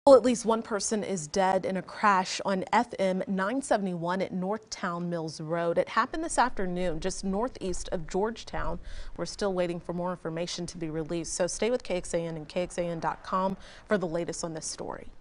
Well, at least one person is dead in a crash on FM 971 at Northtown Mills Road. It happened this afternoon just northeast of Georgetown. We're still waiting for more information to be released, so stay with KXAN and KXAN.com for the latest on this story.